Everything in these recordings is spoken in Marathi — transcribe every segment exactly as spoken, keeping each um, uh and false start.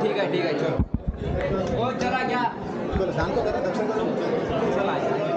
ठीक आहे ठीक आहे चलो हो चला घ्या सांगतो जरा दर्शन करून चला.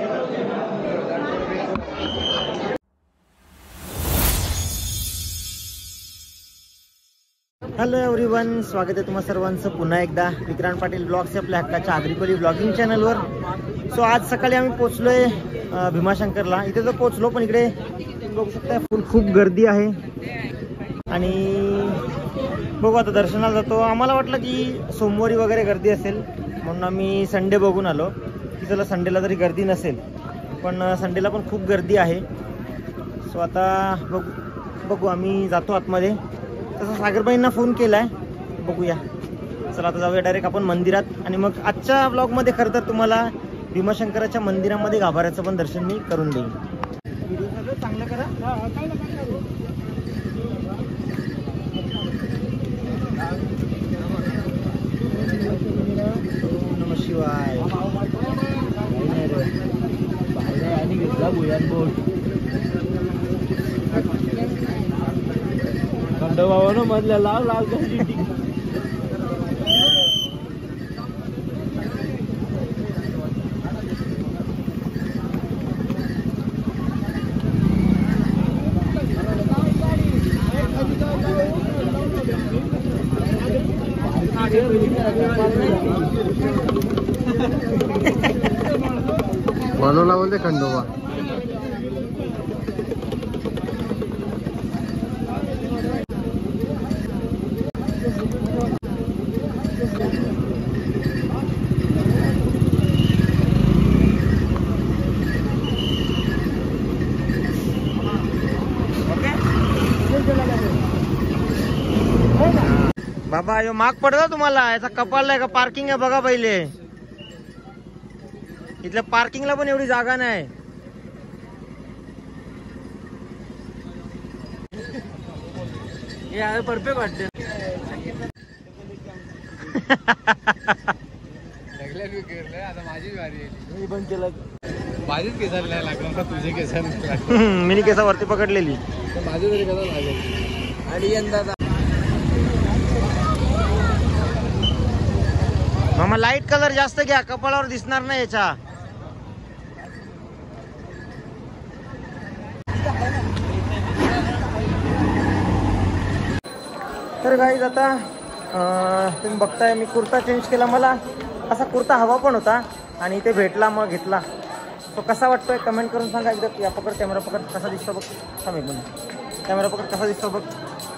हॅलो एव्हरीवन, स्वागत आहे तुम्हा सर्वांचं पुन्हा एकदा विक्रांत पाटील ब्लॉग्स आपल्या हक्काच्या आग्रिकोली ब्लॉगिंग चॅनलवर. सो आज सकाळी आम्ही पोचलोय भीमाशंकरला. इथे तर पोचलो पण इकडे बघू शकता फुल खूप गर्दी आहे आणि बघू आता दर्शनाला जातो. आम्हाला वाटलं की सोमवारी वगैरे गर्दी असेल म्हणून आम्ही संडे बघून आलो की चला संडेला तरी गर्दी नसेल, पण संडेला पण खूप गर्दी आहे. सो आता बघू बघू आम्ही जातो आतमध्ये. तसं सागरबाईंना फोन केला आहे, बघूया. चला आता जाऊया डायरेक्ट आपण मंदिरात आणि मग आजच्या ब्लॉगमध्ये खरं तर तुम्हाला भीमाशंकराच्या मंदिरामध्ये गाभाऱ्याचं पण दर्शन मी करून देईन. व्हिडिओ सगळं चांगलं करा. नम शिवाय. खंडोबावर मधल्या लाव लाव बनवला बोलते खंडोबा. बाबा यो माग पडतो तुम्हाला. याचा कपाल आहे का पार्किंग आहे बघा पहिले. इथल्या पार्किंगला पण एवढी जागा नाही. हे परफेक्ट वाटते. आता माझी वारी आहे. मी पण केलं. माझीच केसाला नाही लागला, तुझे केसाला मिनी केसावरती पकडलेली माझी तरी कसा लागेल. आणि यंदा मामा लाईट कलर जास्त घ्या, कपाळावर दिसणार नाही याच्या. तर गाईज आता तुम्ही बघताय मी कुर्ता चेंज केला. मला असा कुर्ता हवा पण होता आणि इथे भेटला मग घेतला. तो कसा वाटतोय कमेंट करून सांगा. एकदा या पकड, कॅमेरा पकड, कसा दिसतो बघ. थांब एक मिनिट, कॅमेरा पकड, कसा दिसतो बघ.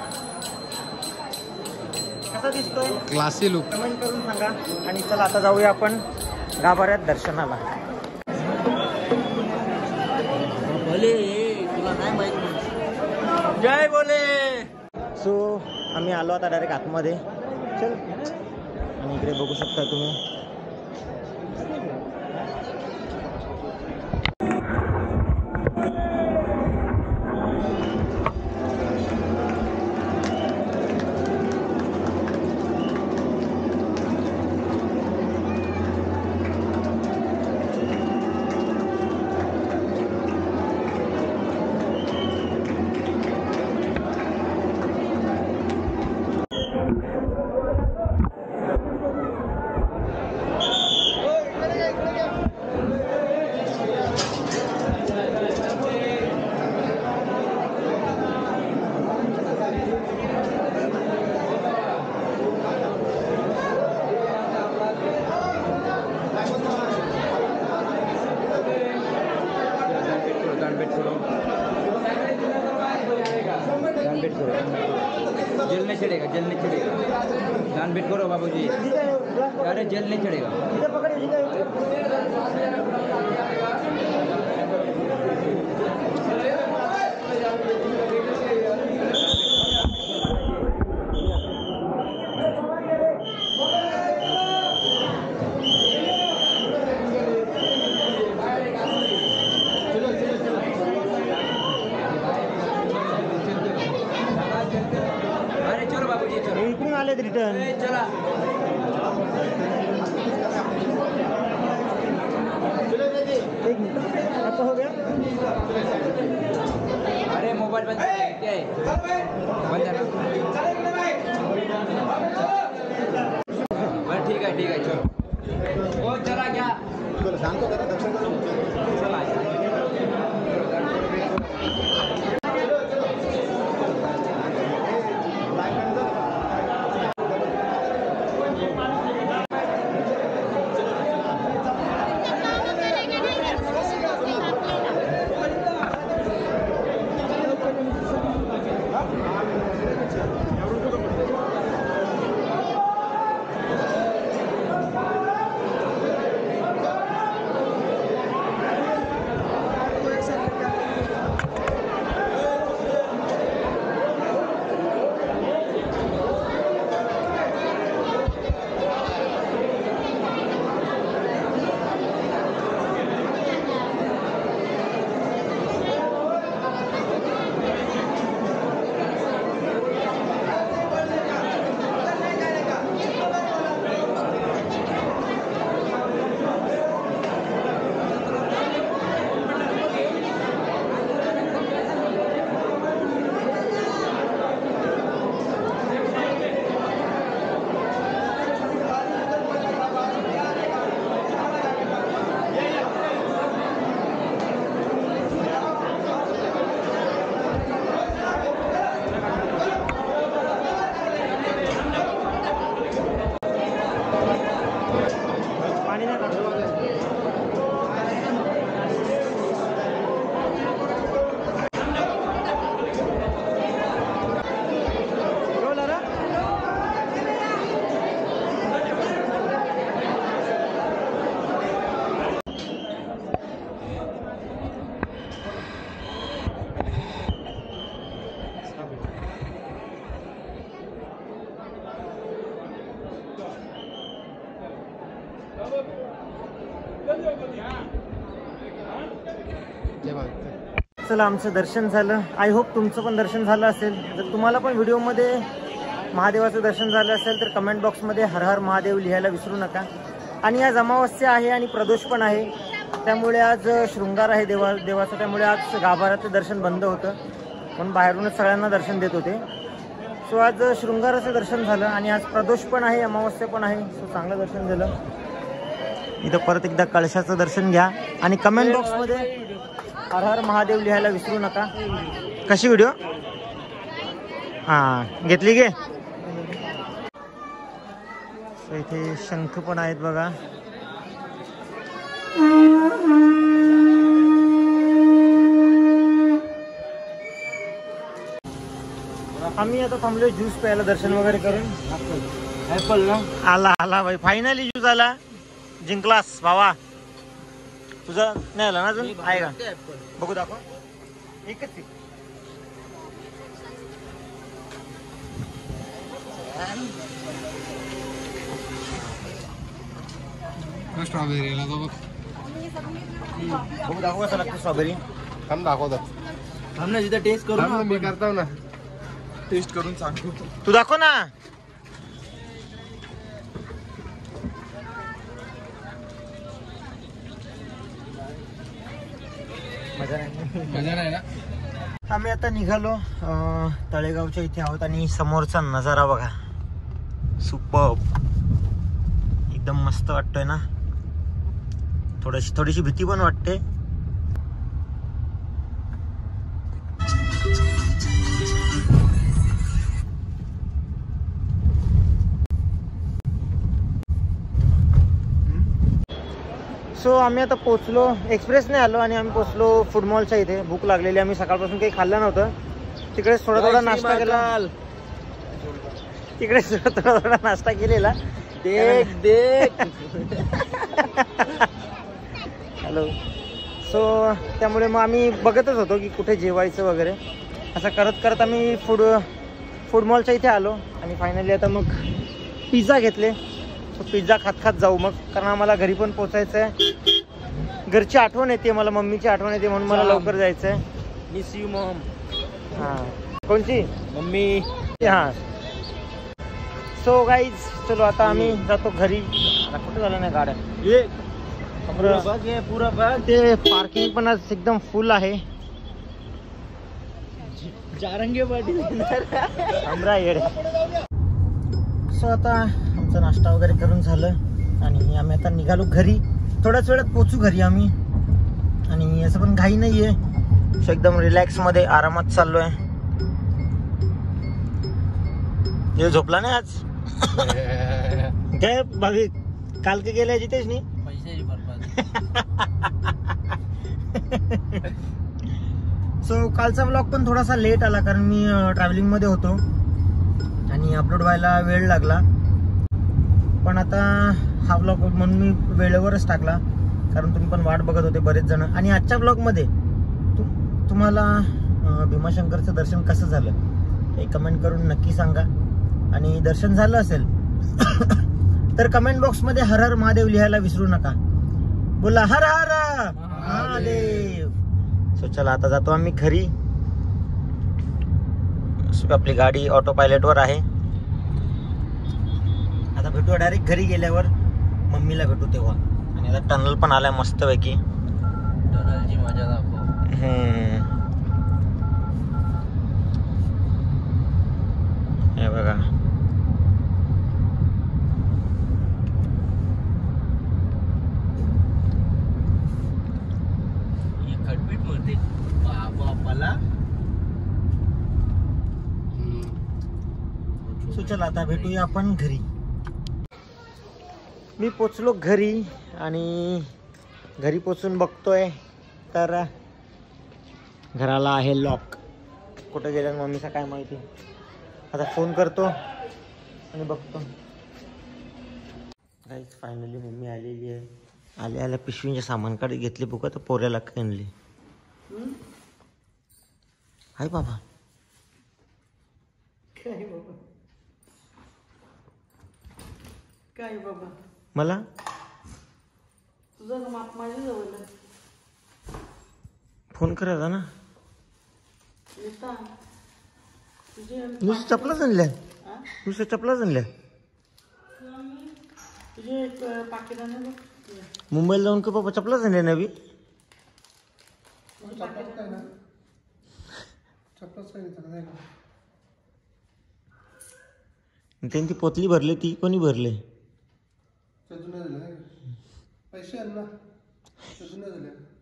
कसा दिसतोय क्लासी लुक कमेंट करून सांगा. आणि चला आता जाऊया आपण गाभाऱ्यात दर्शनाला. भले तुला नाही माहिती. जय बोले. सो आम्ही आलो आता डायरेक्ट आतमध्ये. चल आणि इकडे बघू शकता तुम्ही जेल नहीं चढ़ेगा, जेल नहीं चढ़ेगा. जान बेट करो बाबूजी. अरे जेल नहीं चढ़ेगा. रिटर्न चला. एक मिनट आता हो गया. अरे मोबाईल बंद आहे. बंद आहे ना. आहे ठीक आहे चल हो चला घ्या सांगतो जरा दर्शन करून चला चला आमचं दर्शन झालं. आय होप तुमचं पण दर्शन झालं असेल. जर तुम्हाला पण व्हिडिओमध्ये महादेवाचं दर्शन झालं असेल तर कमेंट बॉक्समध्ये हर हर महादेव लिहायला विसरू नका. आणि आज अमावस्या आहे आणि प्रदोष पण आहे, त्यामुळे आज शृंगार आहे देवा देवाचं त्यामुळे आज गाभाऱ्याचं दर्शन बंद होतं म्हणून बाहेरूनच सगळ्यांना दर्शन देत होते. सो आज शृंगाराचं दर्शन झालं आणि आज प्रदोष पण आहे, अमावस्या पण आहे. सो चांगलं दर्शन झालं. इथं परत एकदा कळशाचं दर्शन घ्या आणि कमेंट बॉक्समध्ये हर हर महादेव लिहायला विसरू नका. कशी व्हिडिओ हां घेतली गे. इथे शंख पण आहेत बघा. आम्ही आता थांबलो ज्यूस प्यायला दर्शन वगैरे करून. ऍपल ना आला आला भाई फायनली ज्यूस आला. जिंकलास भावा. तुझा नाही आला ना अजून आहे का बघू दाखव. एकच स्ट्रॉबेरी बघू दाखव कसं लागतं स्ट्रॉबेरी. थांब दाखवतात. थांब ना जिथं टेस्ट करू ना मी करतो ना टेस्ट करून सांगतो. तू दाखव ना. मजा नाही ना. आम्ही आता निघालो तळेगावच्या इथे आहोत आणि समोरचा नजारा बघा. सुपर्ब एकदम मस्त वाटतोय ना. थोडीशी थोडीशी भीती पण वाटते. सो आम्ही आता पोचलो. एक्सप्रेसने आलो आणि आम्ही पोचलो फूड मॉलच्या इथे. भूक लागलेली. आम्ही सकाळपासून काही खाल्लं नव्हतं. तिकडे थोडा थोडा नाश्ता केला. तिकडे थोडा थोडा नाश्ता केलेला. देख देख हॅलो. सो त्यामुळे मग आम्ही बघतच होतो की कुठे जेवायचं वगैरे. असं करत करत आम्ही फूड फूड मॉलच्या इथे आलो आणि फायनली आता मग पिझ्झा घेतले. सो पिझ्झा खात खात जाऊ मग, कारण आम्हाला घरी पण पोचायचं आहे. घरची आठवण येते मला, मम्मीची आठवण येते म्हणून मला लवकर जायचं आहे. Miss you mom. हां कोणची मम्मी. हां. सो गाईज चलो आता आम्ही जातो घरी. आता कुठं झालं नाही गाड्या. ये पुरा बघ हे पुरा बघ. ते पार्किंग पण आज एकदम फुल आहे. जारंगे पाटील अमरा येडे. सो आता आमचा नाश्ता वगैरे करून झालं आणि आम्ही आता निघालो घरी. थोड्याच वेळात पोचू घरी आम्ही. आणि असं पण घाई नाही आहे, सो एकदम रिलॅक्समध्ये आरामात चाललो आहे. हे झोपला नाही आज काय भावी? काल के गेल्या जितेश नाही पैशाची बरबाद. सो कालचा ब्लॉग पण थोडासा लेट आला कारण मी ट्रॅव्हलिंग मध्ये होतो आणि अपलोड व्हायला वेळ लागला. पण आता हा ब्लॉग म्हणून मी वेळेवरच टाकला कारण तुम्ही पण वाट बघत होते बरेच जण. आणि आजच्या ब्लॉगमध्ये तु तुम्हाला भीमाशंकरचं दर्शन कसं झालं हे कमेंट करून नक्की सांगा. आणि दर्शन झालं असेल तर कमेंट बॉक्समध्ये हर हर महादेव लिहायला विसरू नका. बोला हर हर महादेव. सो चला आता जातो आम्ही घरी. आपली गाडी ऑटो पायलटवर आहे. आता भेटू डायरेक्ट घरी गेल्यावर, मम्मीला भेटू तेव्हा. आणि आता टनल पण आलाय मस्त पैकी. टनलची मजा दाखव. हे बघा खटपीट म्हणते बापाला. सो चला आता भेटूया आपण घरी. मी पोचलो घरी आणि घरी पोचून बघतोय तर घराला आहे लॉक. कुठं गेल्या मम्मीचा काय माहिती. आता फोन करतो आणि बघतो. गाईस फायनली मम्मी आलेली आहे. आल्या आल्या पिशवींच्या सामानकडे घेतले बुका तर पोऱ्याला काय आणले. हाय बाबा. काय बाबा काय बाबा मला तुझा माप माझ्या जवळ फोन करायचा ना. नुसतं चपलाच आणल्या. नुसतं चपलाच आणल्या. मुंबईला जाऊन का बाबा चपलाच आणल्या नवी. त्यांची पोतली भरली ती कोणी भरले. पैसे